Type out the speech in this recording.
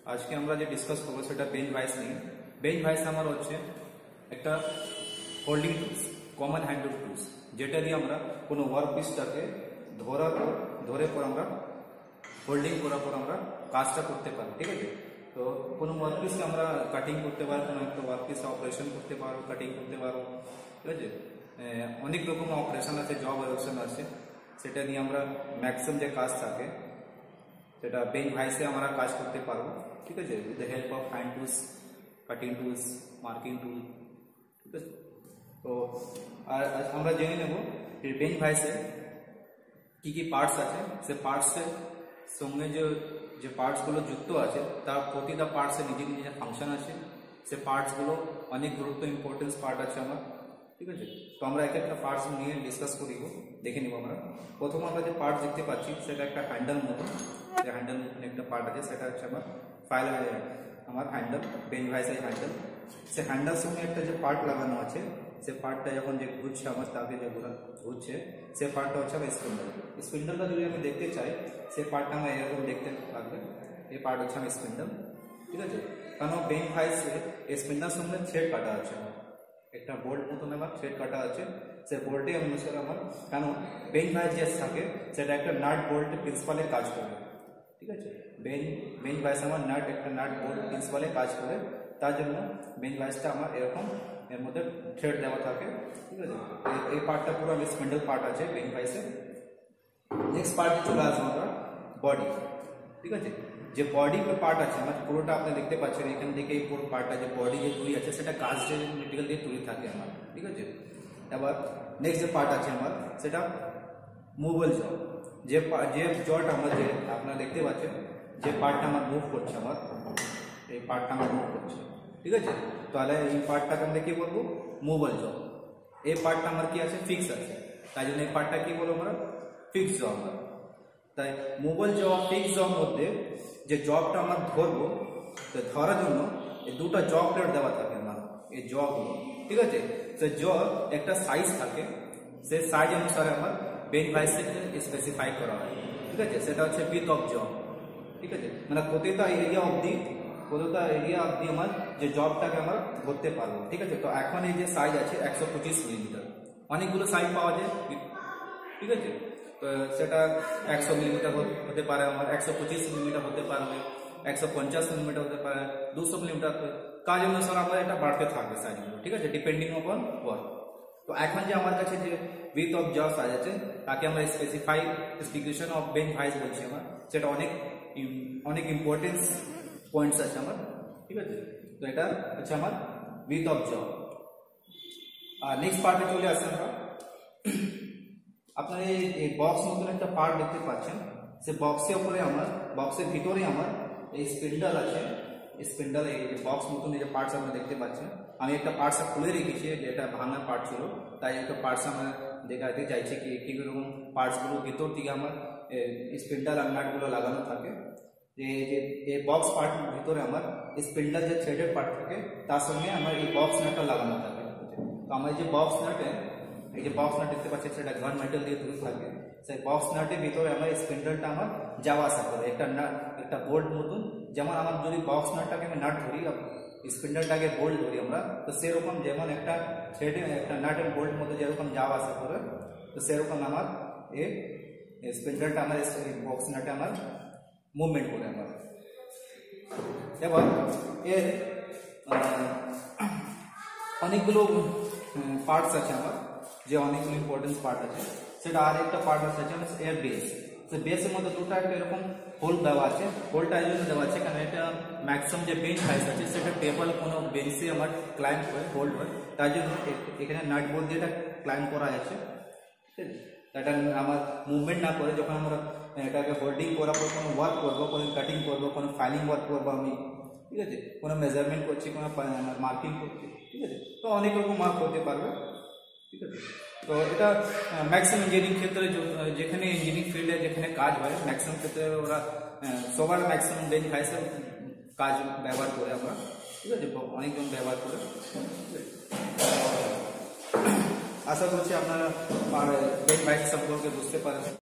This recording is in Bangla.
आज के আমরা যে ডিসকাস করব সেটা বেঞ্চ ভাইস নিয়ে। বেঞ্চ ভাইস আমার হচ্ছে একটা holding tools, common handle tools, যেটা দিয়ে আমরা কোনো ওয়ার্ক পিসটাকে ধরে পর আমরা হোল্ডিং করার পর আমরা কাজটা করতে পারি। ঠিক আছে, তো কোনো ওয়ার্ক পিসকে আমরা কাটিং করতে পারবো, কোনো একটা ওয়ার্ক পিস অপারেশন করতে পারবো, কাটিং করতে পারবো। ঠিক আছে, অনেক রকম অপারেশন আছে, জব অপারেশন আছে, সেটা নিয়ে আমরা ম্যাক্সিমাম যে কাজ থাকে সেটা বেঞ্চ ভাইসে আমরা কাজ করতে পারবো। ঠিক আছে, with the help of hand tools, cutting tools, marking tool. ঠিক আছে, তো আর আমরা জেনে নেব যে বেঞ্চ ভাইসে কি কি পার্টস আছে, সে পার্টসের সঙ্গে যে পার্টসগুলো যুক্ত আছে তার প্রতিটা পার্টসের নিজের নিজের ফাংশন আছে। সে পার্টসগুলো অনেক গুরুত্ব ইম্পর্টেন্স পার্ট আছে আমার। ঠিক আছে, তো আমরা এক একটা পার্টস নিয়ে ডিসকাস করিব, দেখে নিব। আমরা প্রথম আমরা যে পার্ট দেখতে পাচ্ছি সেটা একটা হ্যান্ডেল মতন, যে হ্যান্ডেল মতন একটা পার্ট আছে, সেটা হচ্ছে আমার ফাইল আমার হ্যান্ডেল, বেঞ্চ ভাইসের হ্যান্ডেল। সে হ্যান্ডেল সঙ্গে একটা যে পার্ট লাগানো আছে, সে পার্টটা যখন যে ঘুরছে আমার তাকে যে ঘুরছে, সে পার্টটা হচ্ছে আমার স্পিন্ডল। স্পিন্ডলটা যদি আমি দেখতে চাই, সে পার্টটা আমার এরকম দেখতে লাগবে। এই পার্ট হচ্ছে আমার স্পিন্ডল। ঠিক আছে, কারণ বেঞ্চ ভাইসে স্পিন্ডল সঙ্গে থ্রেড কাটা আছে, আমার একটা বোল্ট মতন আমার থ্রেড কাটা আছে। সে বোল্টে অনুসারে আমার, কারণ বেঞ্চ ভাইস যে থাকে সেটা একটা নাট বোল্ট প্রিন্সিপালে কাজ করে। ঠিক আছে, বেঞ্চ ভাইস আমার একটা নাট বোল্ট প্রিন্সিপালে কাজ করে, তার জন্য বেঞ্চ ভাইসটা আমার এরকম এর মধ্যে থ্রেড দেওয়া থাকে। ঠিক আছে, এই পার্টটা পুরো স্পিন্ডল পার্ট আছে বেঞ্চ ভাইসে। নেক্সট পার্টে চলে আসবো আমরা বডি। ঠিক আছে, যে বডি পার্ট আছে আমার পুরোটা আপনি দেখতে পাচ্ছেন এখান থেকে, এই পুরো পার্টটা যে বডি যে তৈরি আছে সেটা কাজ যে মেটেরিয়াল দিয়ে তৈরি থাকে আমার। ঠিক আছে, এবার নেক্সট যে পার্ট আছে আমার সেটা মুভেবল জ, যে জটা আমরা যে আপনারা দেখতে পাচ্ছেন যে পার্টটা আমার মুভ করছে, আমার এই পার্টটা আমার মুভ করছে। ঠিক আছে, তাহলে এই পার্টটাকে আমরা কি বলবো? মুভেবল জ। এই পার্টটা আমার কি আছে? ফিক্স আছে, তাই জন্য এই পার্টটা কি বলবো আমরা? ফিক্স জ। আমরা তাই মুভেবল জ, ফিক্স জর মধ্যে যে জবটা আমরা ধরবো, তো ধরার জন্য এই দুটো জব প্লেট দেওয়া থাকে আমার, এই জবগুলো। ঠিক আছে, সে জ একটা সাইজ থাকে, সেই সাইজ অনুসারে আমার বেঞ্চ ভাইসে স্পেসিফাই করা হয়। ঠিক আছে, সেটা হচ্ছে উইডথ অফ জব। ঠিক আছে, মানে প্রতিটা এরিয়া অবধি আমার যে জবটাকে আমরা ধরতে পারবো। ঠিক আছে, তো এখন এই যে সাইজ আছে 125 মিলিমিটার, অনেকগুলো সাইজ পাওয়া যায়। ঠিক আছে, তো সেটা 100 মিলিমিটার হতে পারে, আমার 125 মিলিমিটার হতে পারবে, 150 মিলিমিটার হতে পারে, 200 মিলিমিটার। কাজ অনুসারে আমরা এটা বাড়তে থাকবে সাইজগুলো। ঠিক আছে, ডিপেন্ডিং অন ওয়ার্ক। তো এখন যে আমার কাছে যে উইডথ অফ জব সাইজ আছে, তাকে আমরা স্পেসিফিকেশন অফ বেঞ্চ ভাইস বলছি আমার, সেটা অনেক ইম্পর্টেন্স পয়েন্টস আছে আমার। ঠিক আছে, তো এটা হচ্ছে আমার উইডথ অফ জব। আর নেক্সট পার্টে চলে আসছে আমরা, আপনারা এই বক্স মতন একটা পার্ট দেখতে পাচ্ছেন, সে বক্সের উপরে আমার, বক্সের ভিতরে আমার এই স্পিন্ডল আছে। স্পিন্ডল এই বক্স মতন এই যে পার্টস আমরা দেখতে পাচ্ছেন, আমি একটা পার্টস খুলে রেখেছি, যেটা ভাঙা পার্ট ছিল, তাই একটা পার্টস আমরা দেখাতে চাইছি কি কিরকম পার্টসগুলো ভিতর দিকে আমার স্পিন্ডল আর নাটগুলো লাগানো থাকে। যে এই বক্স পার্ট ভিতরে আমার স্পিন্ডল যে থ্রেডের পার্ট থাকে, তার সঙ্গে আমার এই বক্স নাটটা লাগানো থাকে। তো আমার এই যে বক্স নাটে, এই যে বক্স নাট দেখতে পাচ্ছি সেটা ঘন মেটাল দিয়ে তৈরি থাকে। সেই বক্স নাটের ভিতরে আমার স্পিন্ডলটা আমার যাওয়া আসা করে, একটা বোল্ট মতন। যেমন আমার যদি বক্স নাটটাকে আমি নাট ধরি, স্পিন্ডলটাকে বোল্ট ধরি আমরা, তো সেরকম যেমন একটা থ্রেডে একটা নাট এন্ড বোল্ট মধ্যে যেরকম যাওয়া আসা করে, তো সেরকম আমার এই স্পিন্ডলটা আমার বক্স নাটে আমার মুভমেন্ট করে আমার। এবার এর অনেকগুলো পার্টস আছে আমার, যে অনেকগুলো ইম্পর্টেন্স পার্ট আছে, সেটা আর একটা পার্ট আছে এর বেস। তো বেসের মধ্যে দুটো একটা এরকম হোল দেওয়া আছে। হোলটা এই জন্য দেওয়া আছে কারণ এটা ম্যাক্সিমাম যে বেঞ্চ ভাইস আছে সেটা টেবল কোনো বেঞ্চে আমার ক্লাইম্ব করে হোল্ড হয়, তাই জন্য এখানে নাট বোল্ট দিয়ে এটা ক্লাইম্ব করা আছে। ঠিক আছে, এটা আমার মুভমেন্ট না করে যখন আমরা এটাকে হোল্ডিং করার পর কোনো ওয়ার্ক করবো, কোনো কাটিং করবো, কোনো ফাইলিং ওয়ার্ক করবো আমি। ঠিক আছে, কোনো মেজারমেন্ট করছি, কোনো মার্কিং করছি। ঠিক আছে, তো অনেক রকম মার্ক করতে পারবে। ঠিক আছে, তো এটা ম্যাক্সিমাম ইঞ্জিনিয়ারিং ক্ষেত্রে, যেখানে ইঞ্জিনিয়ারিং ফিল্ডে যেখানে কাজ হয়, ম্যাক্সিমাম ক্ষেত্রে ওরা সবার ম্যাক্সিমাম বেঞ্চ ভাইসের কাজ ব্যবহার করে আমরা। ঠিক আছে, অনেকজন ব্যবহার করে। আশা করছি আপনারা বেঞ্চ ভাইস সম্পর্কে বুঝতে পারেন।